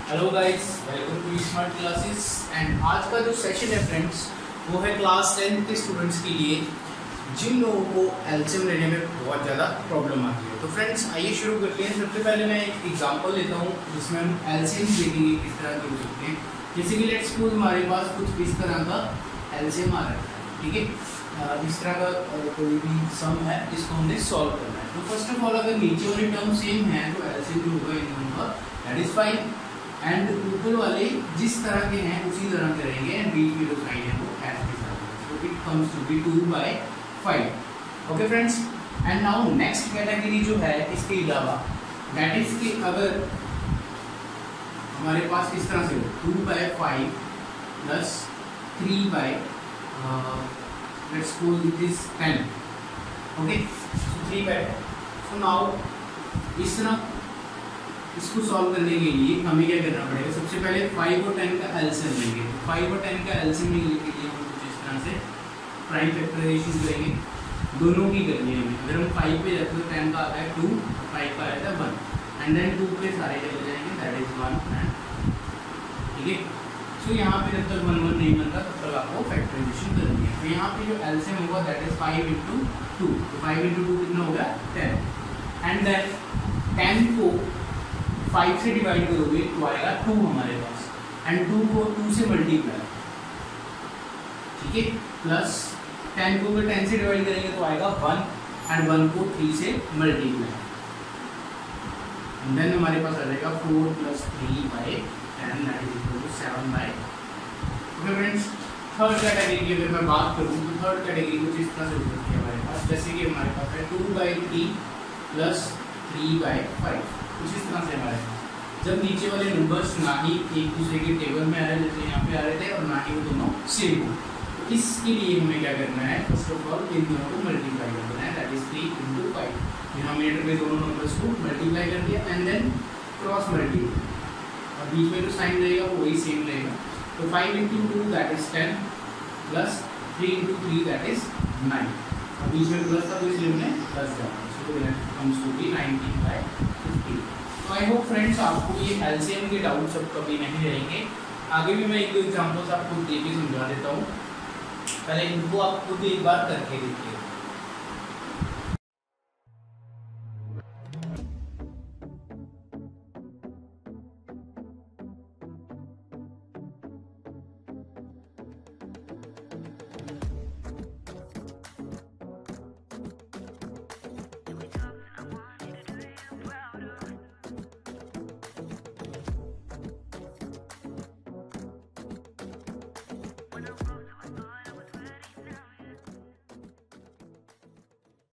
Hello guys, welcome to smart classes. And आज का जो सेशन है फ्रेंड्स, वो है क्लास 10 के स्टूडेंट्स के लिए जिन लोगों को एलसीएम लेने में बहुत ज़्यादा प्रॉब्लम आती है। तो फ्रेंड्स आइए शुरू करते हैं। सबसे पहले मैं एक एग्जांपल लेता हूँ जिसमें हम एलसीएम देखेंगे किस तरह के हो सकते हैं। जैसे कि लेट्स सपोज हमारे पास कुछ इस तरह का एलसीएम आ रहा है, ठीक है। इस तरह का कोई भी सम है जिसको हमने सॉल्व करना है। तो फर्स्ट ऑफ ऑल अगर नीचे वाले टर्म सेम है तो एलसीएम जो होगा इन दोनों का दैट इज 5 एंड ऊपर वाले जिस तरह के हैं उसी तरह के रहेंगे एंड बीच में जो साइन है वो एज के साथ। So it comes to be 2/5। Okay friends, and now next category जो है इसके अलावा दैट इज कि अगर हमारे पास इस तरह से हो 2/5 plus 3 let's suppose it is 10. Okay, so 3/10. So now इस तरह इसको सॉल्व करने के लिए हमें क्या करना पड़ेगा? सबसे पहले 5 और 10 का एलसीएम लेंगे। 5 और 10 का एलसीएम लेने के लिए हम कुछ इस तरह से प्राइम फैक्टराइजेशन करेंगे। दोनों की करनी है हमें। अगर हम 5 पे जाते तो 10 का आता है 2, 5 का आता है 1 एंड देन 2 पे सारे चले जाएंगे दैट इज 1 एंड ठीक है। तो यहाँ पे जब तक 1 1 नहीं बनता तब तक आपको फैक्टराइजेशन करनी है। तो यहाँ पे जो एलसीएम होगा दैट इज 5 × 2। तो 5 × 2 कितना हो गया 10 एंड देन 10 को 5 से डिवाइड करोगे तो आएगा 2 हमारे पास एंड 2 को 2 से मल्टीप्लाई, ठीक है, प्लस 10 को अगर 10 से डिवाइड करेंगे तो आएगा 1 एंड 1 को 3 से मल्टीप्लाई एंड देन हमारे पास आ जाएगा 4 + 3/10 that is equal to 7/। Okay friends, third category की अगर मैं बात करूँ तो थर्ड कैटेगरी कुछ इस तरह से हो सकती है हमारे पास। जैसे कि हमारे पास है 2/3 + 3/5 कुछ इस तरह से हमारे पास। जब नीचे वाले नंबर्स ना ही एक दूसरे के टेबल में आ रहे जैसे यहाँ पे आ रहे थे और ना ही वो दोनों सेम हो, तो इसके लिए हमें क्या करना है? फर्स्ट ऑफ ऑल इन दोनों को मल्टीप्लाई करना है दैट इज 3 × 5। डिनोमिनेटर में दोनों नंबर्स को मल्टीप्लाई कर दिया एंड देन क्रॉस मल्टीप्लाई और बीच में जो साइन रहेगा वो वही सेम रहेगा। तो 5 × 2 that is 10 plus 3 × 3 that is 9 और बीच में प्लस था तो इसलिए हमने प्लस डाला। So that comes to be 19/50। तो आई होप फ्रेंड्स आपको ये एलसीएम के डाउट सब कभी नहीं रहेंगे। आगे भी मैं एक दो एग्जाम्पल्स आपको दे के समझा देता हूँ। पहले इनको आप खुद एक बार करके देखिए।